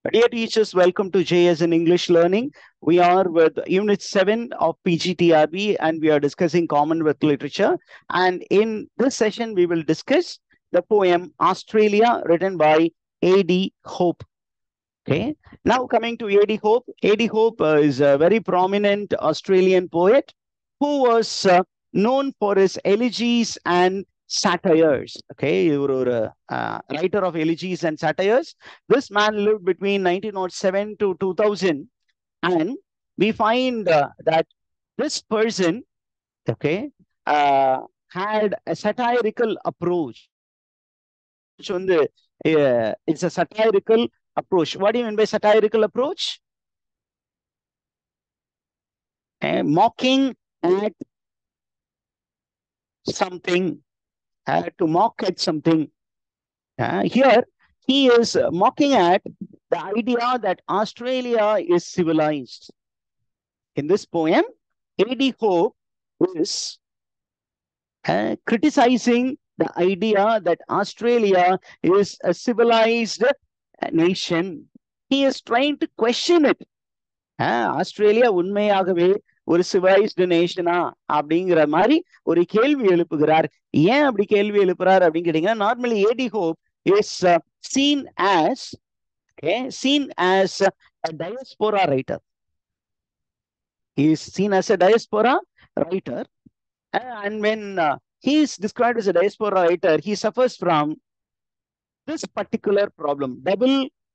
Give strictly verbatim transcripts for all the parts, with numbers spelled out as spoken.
Dear teachers, welcome to J S in English Learning. We are with Unit seven of P G T R B and we are discussing Commonwealth literature. And in this session, we will discuss the poem Australia written by A D Hope. Okay, now coming to A D Hope. A D Hope uh, is a very prominent Australian poet who was uh, known for his elegies and satires. Okay, you were a uh, writer of elegies and satires. This man lived between nineteen oh seven to two thousand, and we find uh, that this person, okay, uh, had a satirical approach. Uh, it's a satirical approach. What do you mean by satirical approach? Uh, mocking at something, uh, to mock at something. Uh, here, he is mocking at the idea that Australia is civilized. In this poem, A D Hope is uh, criticizing the idea that Australia is a civilized nation. He is trying to question it. Australia உண்மையாகவே ஒரு civilised நேஷனா அப்படிங்கிற மாதிரி ஒரு கேள்வி எழுப்புகிறார். ஏன் அப்படி கேள்வி எழுப்புறார் அப்படின்னு கேட்டீங்கன்னா, normally A hope hope is seen okay seen as a diaspora writer. He is seen as a diaspora writer, and when uh, he is described as a diaspora writer, he suffers from this particular problem, double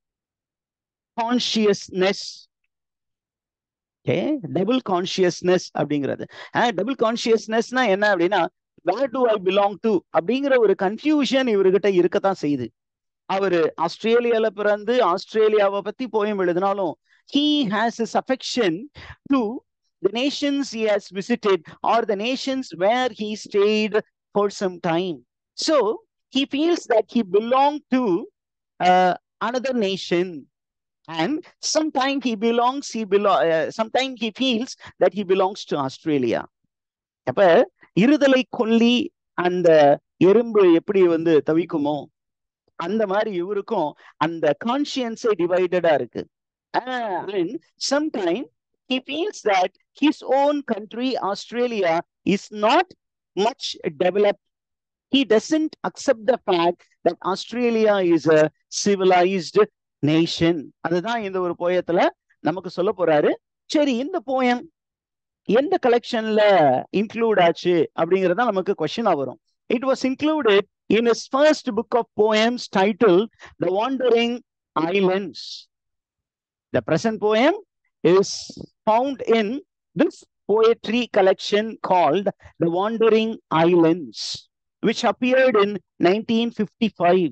consciousness. Okay, double consciousness அப்படிங்கிறது. Double கான்சியஸ்னஸ்னா என்ன அப்படின்னா, where do I belong to அப்படிங்கிற ஒரு confusion இவர்கிட்ட இருக்கத்தான் செய்யுது. அவரு ஆஸ்திரேலியால பிறந்து ஆஸ்திரேலியாவை பத்தி போயம் எழுதினாலும், he has his affection to the nations he has visited or the nations where he stayed for some time. So he feels that he belonged to uh, another nation. And sometimes he belongs, he belong, uh, sometimes he feels that he belongs to Australia. அப்ப இருதலை கொல்லி அந்த எறும்பு எப்படி வந்து தவிக்குமோ அந்த மாதிரி இவருக்கும் அந்த கான்சியன்ஸே டிவைடடா இருக்கு. And sometimes he feels that his own country, Australia, is not much developed. He doesn't accept the fact that Australia is a civilized nation. அதுதான் இந்த ஒரு போயத்துல நமக்கு சொல்ல போறாரு. சரி, இந்த போயம் எந்த கலெக்ஷன்ல இன்க்ளூட் ஆச்சு அப்படிங்கறத நமக்கு கொஸ்டினா வரும். It was included in his first book of poems titled the wandering islands. The present poem is found in this poetry collection called the Wandering Islands, which appeared in nineteen fifty-five.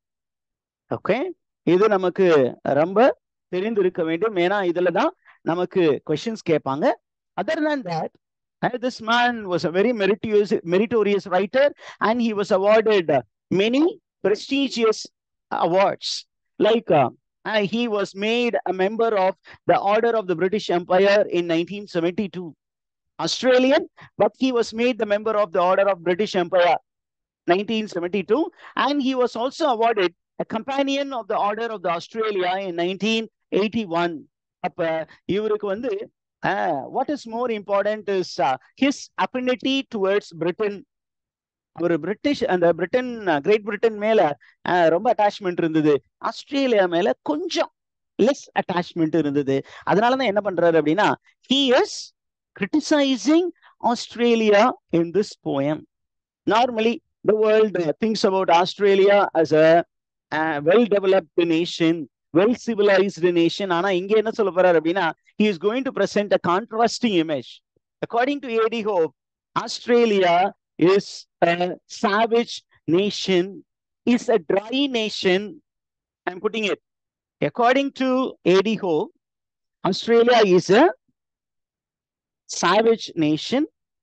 Okay, இது நமக்கு ரொம்ப தெரிந்திருக்க வேண்டும். ஏன்னா இதுல தான் நமக்கு questions கேட்பாங்க. Other than that, uh, this man was a very meritorious, meritorious writer, and he was awarded uh, many prestigious awards. Like uh, uh, he was made a member of the Order of the British Empire in nineteen seventy-two. Australian, but he was made the member of the Order of British Empire nineteen seventy-two, and he was also awarded a companion of the Order of the Australia in nineteen eighty-one. அப்ப இவருக்கு வந்து uh, what is more important is uh, his affinity towards Britain. அவர் British அந்த Britain great Britain மேல uh, ரொம்ப attachment இருந்தது. Australia மேல கொஞ்சம் லெஸ் அட்டாச்மெண்ட் இருந்தது. அதனாலதான் என்ன பண்றாரு அப்படின்னா, he is criticizing Australia in this poem. Normally the world uh, thinks about Australia as a uh, well-developed nation, well-civilized nation. Ana inge enna solla porar appadina, he is going to present a contrasting image. According to A D Hope, Australia is a savage nation, is a dry nation. I'm putting it. According to A D Hope, Australia is a savage nation,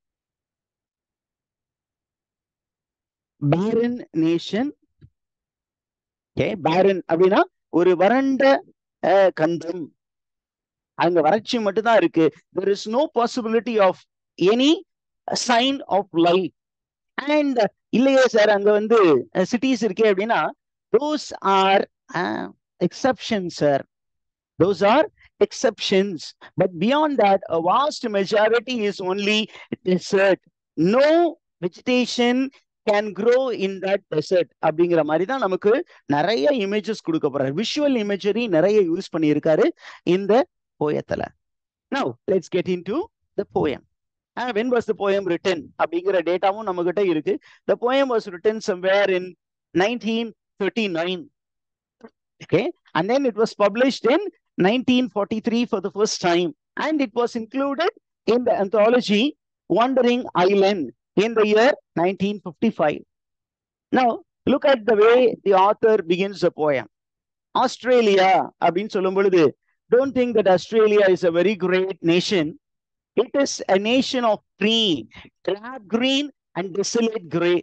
barren nation. Okay, barren அப்படின்னா ஒரு வறண்ட கண்டம், அங்க வறட்சி மட்டும் தான் இருக்கு. There is no possibility of any sign of life. And இல்லையே சார், அங்க வந்து சிட்டிஸ் இருக்கே அப்படின்னா, those are uh, exceptions, sir. Those are exceptions. But beyond that, a vast majority is only desert. No vegetation can grow in that desert. அப்படிங்கிற மாதிரி தான் நமக்கு நிறைய இமேஜஸ் கொடுக்க போறாரு. விஷுவல் இமேஜரி நிறைய யூஸ் பண்ணியிருக்காரு இந்த போயத்துல. Now, let's get into the poem. Uh, when was the poem written? அப்படிங்கிற டேட்டாவும் நம்ம கிட்ட இருக்கு. The poem was written somewhere in nineteen thirty-nine. Okay, and then it was published in nineteen forty-three for the first time, and it was included in the anthology Wandering Island in the year nineteen fifty-five. Now, look at the way the author begins the poem. Australia, அப்படின்னு சொல்லும் பொழுது, don't think that Australia is a very great nation. It is a nation of tree, drab green and desolate gray.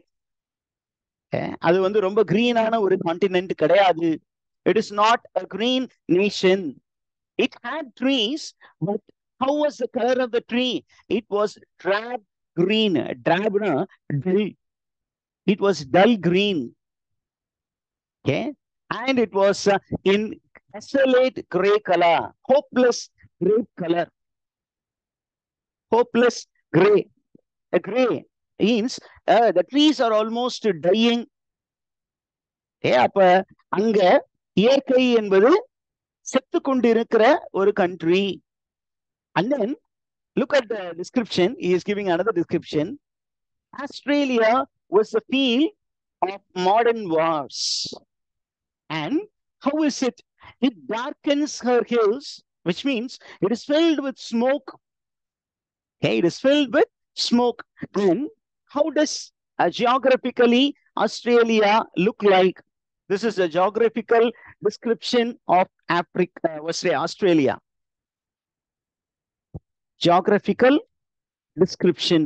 அது வந்து ரொம்ப கிரீனான ஒரு continent கிடையாது. It is not a green nation. It had trees, but how was the color of the tree? It was drab green. Drab na dull. It was dull green. Okay, and it was uh, in desolate gray color, hopeless gray color. Hopeless gray. A gray means uh, the trees are almost dying. ஏ அப்ப அங்க இயற்கை என்பது செத்து கொண்டிருக்கிற ஒரு country. And then look at the description. He is giving another description. Australia was the field of modern wars. And how is it? It darkens her hills, which means it is filled with smoke. Okay, it is filled with smoke. And how does uh, geographically Australia look like? This is a geographical description of Africa, uh, what's say Australia. Geographical description.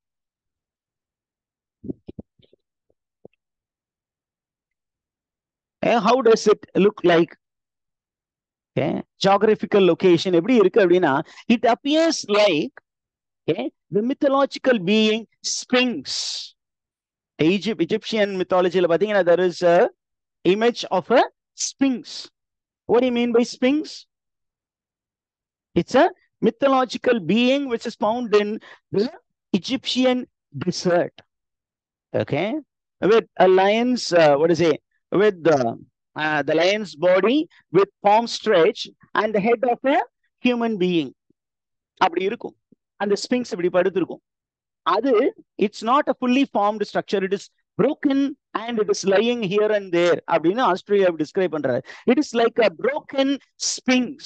Uh, how does it look like? Okay, geographical location. It appears like okay, the mythological being Sphinx. Egypt, Egyptian mythology, there is a image of a Sphinx. What do you mean by Sphinx? It's a mythological being which is found in the Egyptian desert. Okay, with a lion's, uh, what is it? With the uh, the lion's body with palm stretch and the head of a human being. அப்படி இருக்கும் அந்த sphynx இப்படி படுத்திருக்கும். அது it's not a fully formed structure. It is broken and it is lying here and there. அப்படின்னு Australia describe பண்றாரு. It is like a broken sphinx.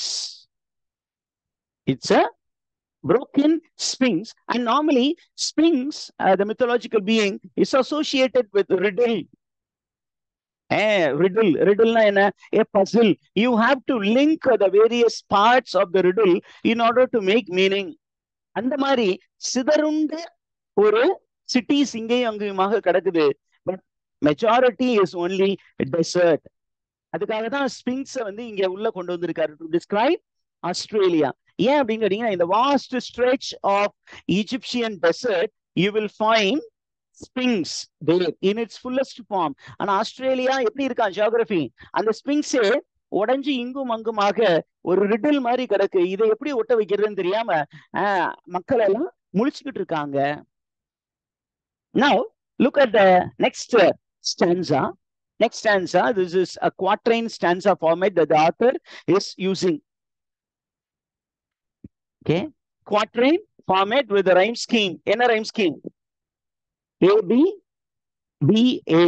It's a broken sphinx. And normally sphinx, uh, the mythological being, is associated with riddle. Eh, riddle. Riddle na enna? A puzzle. You have to link the various parts of the riddle in order to make meaning. அந்த மாதிரி சிதறுண்ட ஒரு cities இங்கேயும் அங்கேயுமாக கிடக்குது. But majority is only desert. அதுக்காக தான் ஸ்பிங்க்ஸை வந்து இங்க உள்ள கொண்டு வந்திருக்காரு டு டிஸ்கிரைப் ஆஸ்திரேலியா. ஏன் அப்படின்னு கேட்டீங்கன்னா, இந்த vast stretch of Egyptian desert you will find sphinx there in its fullest form. ஆனா ஆஸ்திரேலியா எப்படி இருக்கா ஜியோகிராஃபி, அந்த ஸ்பிங்க்ஸே உடஞ்சு இங்கும் அங்குமாக ஒரு ரிடில் மாதிரி கிடக்கு. இதை எப்படி ஒட்ட வைக்கிறதுன்னு தெரியாம ஆஹ் மக்கள் எல்லாம் முழிச்சுக்கிட்டு இருக்காங்க. Now look at the next uh, stanza. Next stanza, this is a quatrain stanza format that the author is using. Okay, quatrain format with the rhyme scheme. Enna rhyme scheme? A B B A.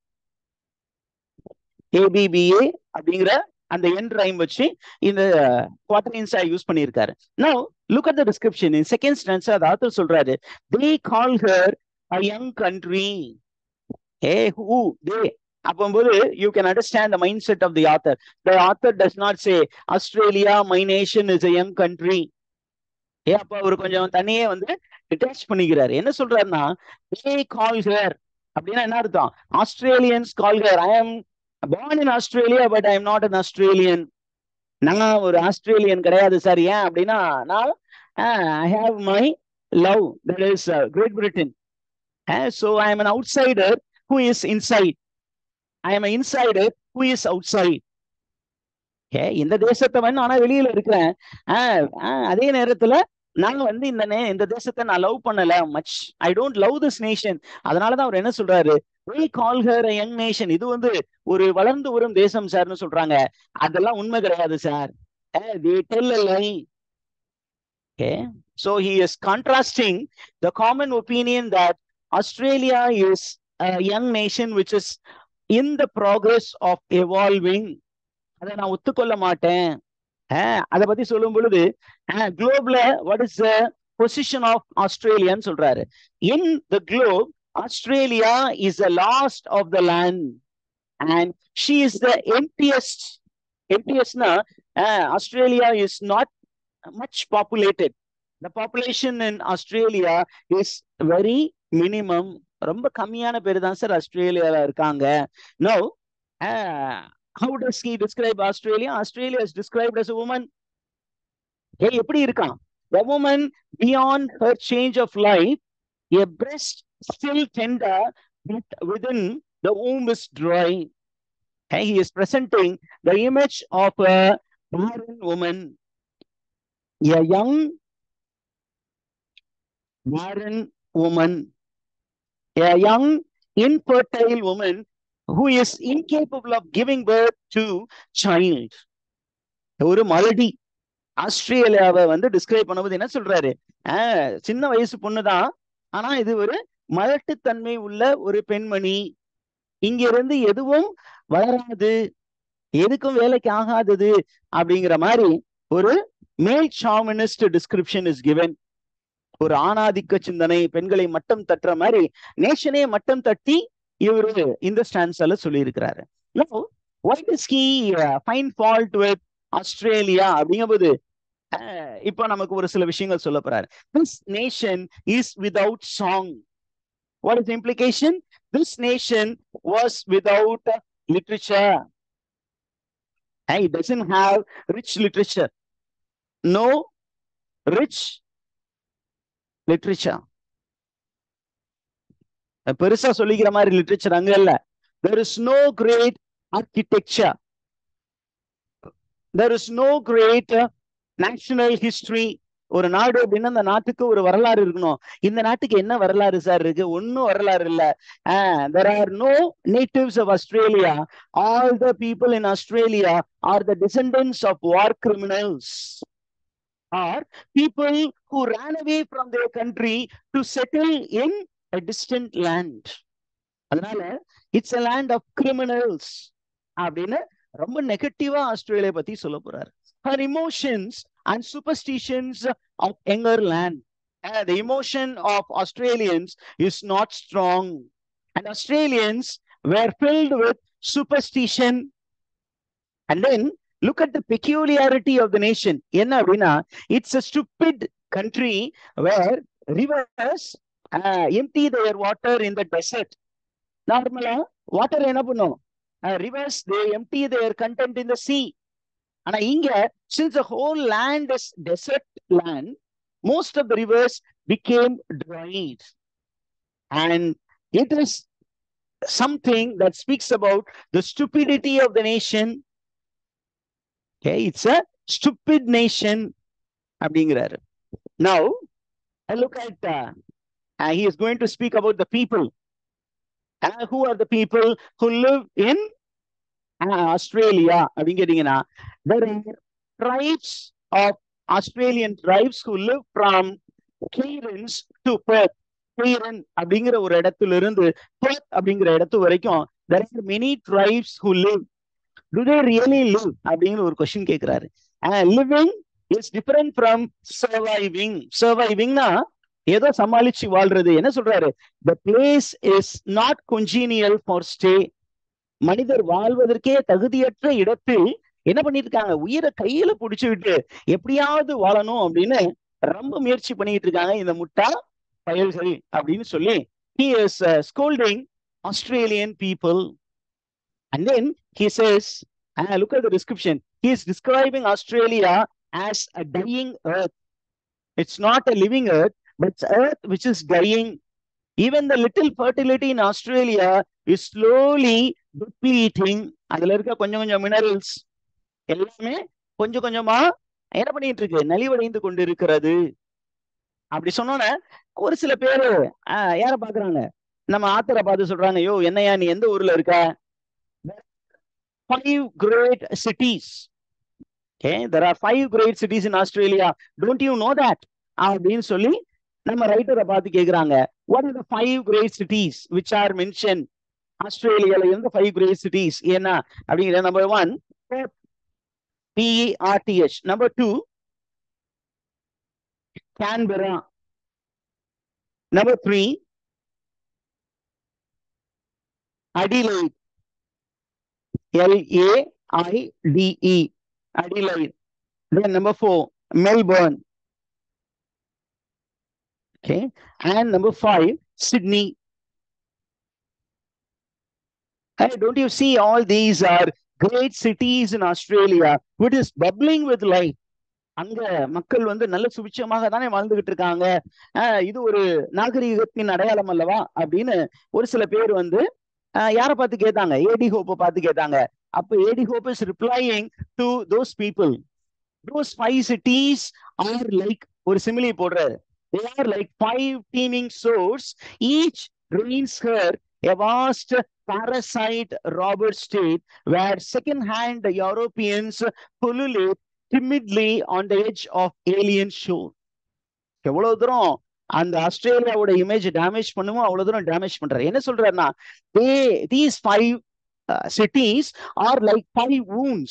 A B B A அப்படிங்கிற அந்த end rhyme வச்சு இந்த quatrains use பண்ணியிருக்காரு. Now look at the description. In second stanza, the author சொல்றாரு, they call her a young country. Hey, who? They. அப்போது you can understand the mindset of the author. The author does not say Australia, my nation, is a young country. ஏ அப்ப அவரு கொஞ்சம் தனியே வந்து detach பண்ணிக்கிறாரு. என்ன சொல்றாருன்னா, they call her அப்படின்னா என்ன அர்த்தம்? Australians call her. I am born in Australia, but I am not an Australian. நான் ஒரு ஆஸ்திரேலியன் கிடையாது சார். ஏன் அப்படின்னா, நான் I have my love, that is uh, Great Britain. Uh, so I am an outsider who is inside. I am an insider who is outside. ஏ இந்த தேசத்தவன் ஆனா வெளியில இருக்கிறேன். ஆஹ் ஆஹ் அதே நேரத்துல நான் வந்து இந்த நே இந்த தேசத்தை நான் லவ் பண்ணல much. I don't love this nation. அதனாலதான் அவர் என்ன சொல்றாரு, we call her a young nation. இது வந்து ஒரு வளர்ந்து வரும் தேசம் சார்னு சொல்றாங்க. அதெல்லாம் உண்மை கிடையாது sir. they tell a lie. Okay, so he is contrasting the common opinion that Australia is a young nation which is in the progress of evolving. அதை நான் ஒத்துக்கொள்ள மாட்டேன். அதை பத்தி சொல்லும் பொழுது குளோப்ல what is the position of ஆஸ்திரேலியான்னு சொல்றாரு. In the globe Australia is the last of the land and she is the emptiest. எம்டியஸ்ட்னா Australia is not much populated. The population in Australia is very minimum. ரொம்ப கம்மியான பேர் தான் sir ஆஸ்திரேலியால இருக்காங்க. No how does he describe Australia? Australia is described as a woman. Hey, எப்படி இருக்கான்? A woman beyond her change of life, a breast still tender, but within the womb is dry. Hey, he is presenting the image of a barren woman, a young barren woman, a young infertile woman who is incapable of giving birth to child. ஒரு மலடி ஆஸ்திரேலியாவை வந்து describe பண்ணும்போது என்ன சொல்றாரு, ஆஹ் சின்ன வயசு பொண்ணுதான், ஆனா இது ஒரு மலட்டுத்தன்மை உள்ள ஒரு பெண்மணி, இங்க இருந்து எதுவும் வளராது, எதுக்கும் வேலைக்கு ஆகாதது அப்படிங்கிற மாதிரி ஒரு மேல் ஷாமினிஸ்ட் டிஸ்கிரிப்ஷன் இஸ் கிவன். ஒரு ஆணாதிக்க சிந்தனை, பெண்களை மட்டம் தட்டுற மாதிரி நேஷனே மட்டம் தட்டி இவரு இந்த ஸ்டான்ஸ்ல சொல்லி இருக்கிறாரு. why does he uh, find fault with Australia அப்படிங்கும்போது இப்போ நமக்கு ஒரு சில விஷயங்கள் சொல்ல போறாரு. This nation is without song. What is the implication? This nation was without literature. It doesn't have rich literature. No rich literature. பெருசா சொல்லிக்கிற மாதிரி லிட்ரேச்சர் அங்க இல்ல. there is no great architecture, there is no great national history. ஒரு நாடு அப்படின்னா அந்த நாட்டுக்கு ஒரு வரலாறு இருக்கணும். இந்த நாட்டுக்கு என்ன வரலாறு சார் இருக்கு? ஒன்னும் வரலாறு இல்ல. there are no natives of Australia. All the people in Australia are the descendants of war criminals, or people who ran away from their country to settle in a distant land. அதனால it's a land of criminals அப்படின்னு ரொம்ப நெகட்டிவா Australia பத்தி சொல்ல போறாரு. her emotions and superstitions of younger land. Uh, the emotion of Australians is not strong, and Australians were filled with superstition. And then look at the peculiarity of the nation. என்ன அப்படின்னா, it's a stupid country where rivers uh, empty their water in the desert. நார்மலா water என்ன பண்ணும், rivers they empty their content in the sea. ஆனா இங்க, since the whole land is desert land, most of the rivers became dried, and it is something that speaks about the stupidity of the nation. Okay, it's a stupid nation அப்படிங்கிறாரு. Now I look at uh, uh, he is going to speak about the people. Uh, who are the people who live in uh, Australia? அப்படிங்கிறீங்கன்னா, there are tribes of Australian tribes who live from Cairns to Perth. Cairns அப்படிங்கிற ஒரு இடத்துல இருந்து Perth அப்படிங்கிற இடத்து வரைக்கும் there are many tribes who live. Do they really live அப்படிங்கிற ஒரு question கேட்கிறாரு. uh, living is different from surviving. Survivingனா ஏதோ சமாளிச்சு வாழ்றது. என்ன சொல்றாரு, the place is not congenial for stay. மனிதர் வாழ்வதற்கே தகுதியற்ற இடத்தில் என்ன பண்ணிட்டு இருக்காங்க, உயிரை கையில புடிச்சுக்கிட்டு எப்படியாவது வாழணும் அப்படின்னு ரொம்ப முயற்சி பண்ணிட்டு இருக்காங்க இந்த முட்டா பயல்கள் அப்படின்னு சொல்லி he is uh, scolding Australian people. And then he says, uh, look at the description, he is describing Australia as a dying earth. It's not a living earth, but it's earth which is dying. Even the little fertility in Australia is slowly depleting. அதுல இருக்க கொஞ்சம் கொஞ்சம் minerals எல்லாமே கொஞ்சம் கொஞ்சமா என்ன பண்ணிட்டு இருக்கு, நலிவடைந்து கொண்டு இருக்கிறது. அப்படி சொன்னோன்னே ஒரு சில பேரு ஆஹ் யார பாக்குறாங்க, நம்ம ஆத்தரை பார்த்து சொல்றாங்க, யோ என்னையா நீ எந்த ஊர்ல இருக்க? Five great cities. Okay, there are five great cities in Australia. Don't you know that? அப்படின்னு சொல்லி நம்ம ரைட்டரை பார்த்து கேக்குறாங்க, what are the five great cities which are mentioned? ஆஸ்திரேலியால இருந்து ஃபைவ் கிரேட் சிட்டிஸ் என்ன அப்படிங்கிற number one P E R T H, number two Canberra, number three Adelaide, L A I D E, Adelaide. Then number four, Melbourne. Okay, and number five, Sydney. Hey, don't you see all these are great cities in Australia which is bubbling with life? அங்க மக்கள் வந்து நல்ல சுபிட்சமாக தானே வாழ்ந்துகிட்டு இருக்காங்க. ஆஹ் இது ஒரு நாகரிகத்தின் அடையாளம் அல்லவா அப்படின்னு ஒரு சில பேர் வந்து ஆஹ் யாரை பார்த்து கேட்டாங்க, ஏடி ஹோப்பை பார்த்து கேட்டாங்க. அப்ப A D hope is replying to those people, those five cities are like ஒரு சிமிலி போடுறாரு, they are like five teeming sores, each reigns her a vast parasite robber state where second-hand Europeans pullulate timidly on the edge of alien shore. எவ்வளவு தூரம் அந்த ஆஸ்திரேலியாவோட image damage பண்ணுமோ அவ்வளவு தூரம் damage பண்றாரு. என்ன சொல்றாருன்னா, they these five uh, cities are like five wounds.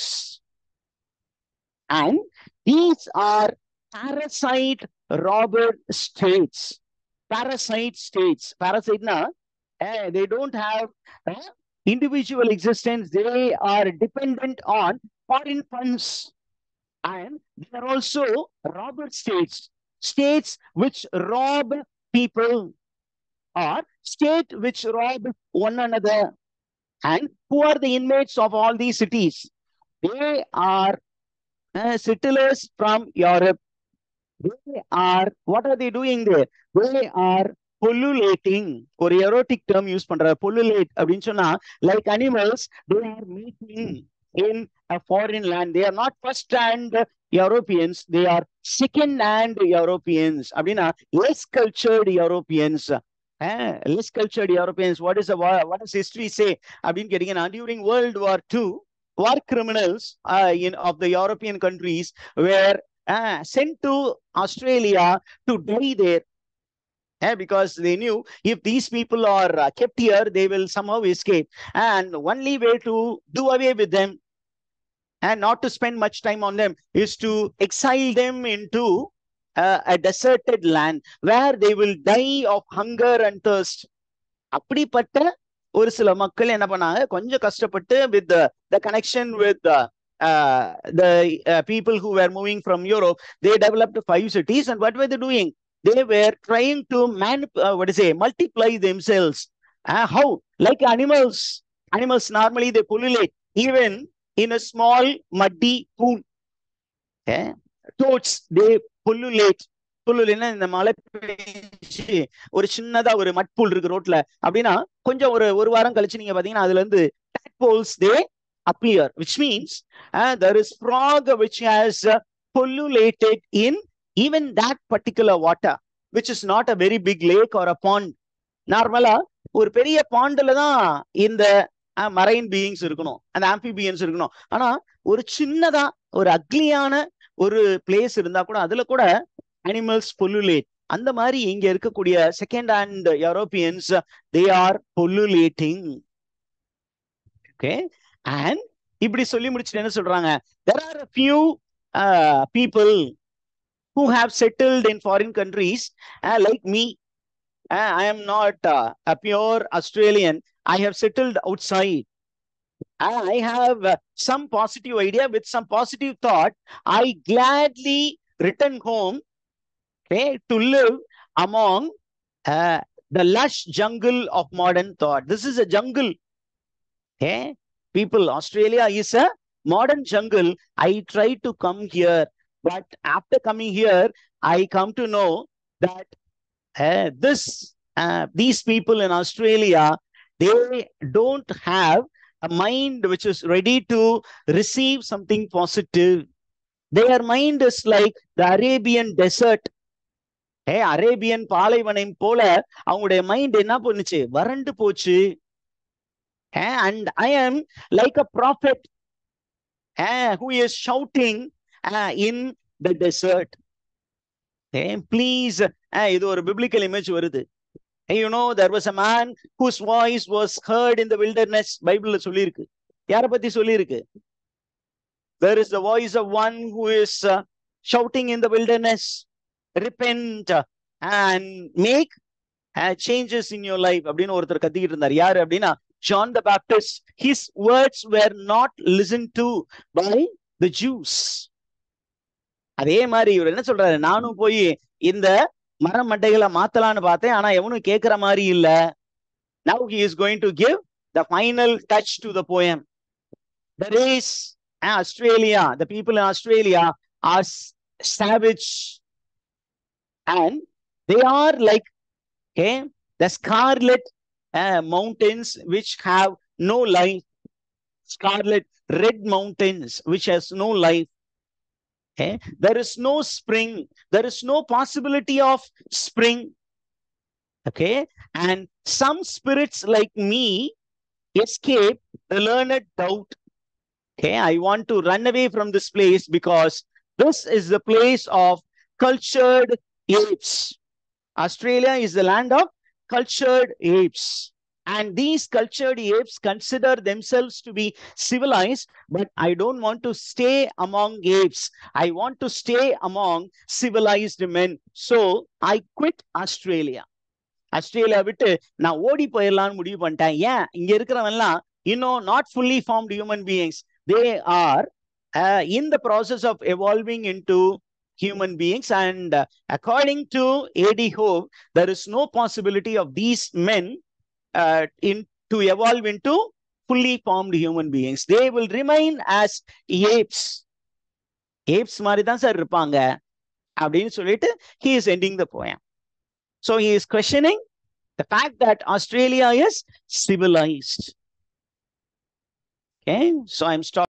And these are parasite robber states. Parasite states. Parasite na, eh, they don't have eh, individual existence. They are dependent on foreign funds. And they are also robber states. States which rob people, or state which rob one another. And who are the inmates of all these cities? They are Uh, settlers from Europe. They are, what are they doing there? They are pullulating. ஒரு erotic term use பண்ற, pullulate அப்படின்னு சொன்னா, like animals, they are mating in a foreign land. They are not first-hand Europeans. They are second-hand Europeans. அப்படின்னா less cultured Europeans. Uh, less cultured Europeans. What is the what does history say? அப்படின்னு கேட்டீங்கன்னா, during World War Two, war criminals uh, in of the European countries were uh, sent to Australia to die there, uh, because they knew if these people are uh, kept here, they will somehow escape. And only way to do away with them and not to spend much time on them is to exile them into uh, a deserted land where they will die of hunger and thirst. அப்படிப்பட்ட ஒரு சில மக்கள் என்ன பண்ணாங்க, கொஞ்சம் கஷ்டப்பட்டு with the, the connection with the, uh, the uh, people who were moving from Europe, they developed five cities. And what were they doing? They were trying to man, uh, what is it, multiply themselves. Uh, how? Like animals. Animals normally they pullulate even in a small muddy pool. Okay? Toads, they pullulate. புல்லுன்னா இந்த மழை பெய்ஞ்சு ஒரு சின்னதா ஒரு மட்புல் இருக்கு ரோட்ல அப்படின்னா, கொஞ்சம் ஒரு ஒரு வாரம் கழிச்சு நீங்க பாத்தீங்கன்னா அதுல இருந்து tadpoles they appear, which means uh, there is frog which has uh, pullulated in even that particular water, which is not a very big lake or a pond. நார்மலா ஒரு பெரிய பாண்டுல தான் இந்த மரைன் பீயிங்ஸ் இருக்கணும், அந்த ஆம்பிபியன்ஸ் இருக்கணும். ஆனா ஒரு சின்னதா ஒரு அக்லியான ஒரு பிளேஸ் இருந்தா கூட அதுல கூட animals pullulate. அந்த மாதிரி இங்க இருக்கக்கூடிய second hand Europeans they are pullulating. Okay, and இப்படி சொல்லி முடிச்சுட்டு என்ன சொல்றாங்க, there are a few uh, people who have settled in foreign countries uh, like me. uh, I am not uh, a pure Australian. I have settled outside. I have uh, some positive idea, with some positive thought I gladly return home, okay, to live among uh, the lush jungle of modern thought. This is a jungle. Okay, people, Australia is a modern jungle. I try to come here, but after coming here, I come to know that uh, this uh, these people in Australia, they don't have a mind which is ready to receive something positive. Their mind is like the Arabian desert. A Arabian பாலைவனம் போல அவங்களுடைய mind என்ன பண்ணுச்சு, வறண்டு போச்சு. And I am like a prophet uh, who is shouting uh, in the desert. Okay, please, uh, இது ஒரு biblical image வருது. Hey, you know, there was a man whose voice was heard in the wilderness. Bible சொல்லிருக்கு. யாரை பத்தி சொல்லிருக்கு? There is the voice of one who is uh, shouting in the wilderness. Repent and make uh, changes in your life. அப்படின்னு ஒருத்தர் கத்திக்கிட்டு இருந்தார். யாரு அப்படின்னா John the Baptist. His words were not listened to by the Jews. அதே மாதிரி இவர் என்ன சொல்றாரு, நானும் போய் இந்த மரம் மட்டைகளை மாத்தலான்னு பார்த்தேன், ஆனா எவனும் கேட்கிற மாதிரி இல்ல. Now he is going to give the final touch to the poem. The race, Australia, the people in Australia are savage. And they are like, okay, the scarlet uh, mountains which have no life. Scarlet red mountains which has no life. Okay, there is no spring. There is no possibility of spring. Okay, and some spirits like me escape the learned doubt. Okay, I want to run away from this place because this is the place of cultured apes. Australia is the land of cultured apes. And these cultured apes consider themselves to be civilized, but I don't want to stay among apes. I want to stay among civilized men. So I quit Australia. Australia விட்டு நான் ஓடி போயிடலாம்னு முடிவு பண்ணிட்டேன். ஏன், இங்க இருக்கிறவன்லாம் இன்னும் not fully formed human beings. They are uh, in the process of evolving into human beings, and uh, according to A D Hove, there is no possibility of these men uh, in to evolve into fully formed human beings. They will remain as apes. Apes மாதிரி தான் sir இருப்பாங்க அப்படின்னு சொல்லிட்டு he is ending the poem. So he is questioning the fact that Australia is civilized. Okay, so I'm stopping.